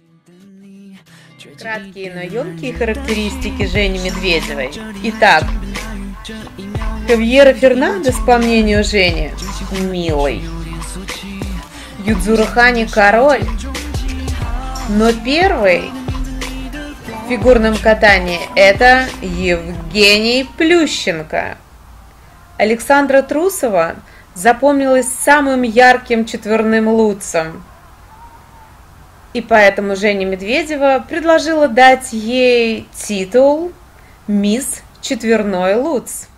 Краткие, но емкие характеристики Жени Медведевой. Итак, Хавьера Фернандес, по мнению Жени, милый. Юдзуро Хани король. Но первый в фигурном катании это Евгений Плющенко. Александра Трусова запомнилась самым ярким четверным луцем. И поэтому Женя Медведева предложила дать ей титул «Мисс Четверной Луц».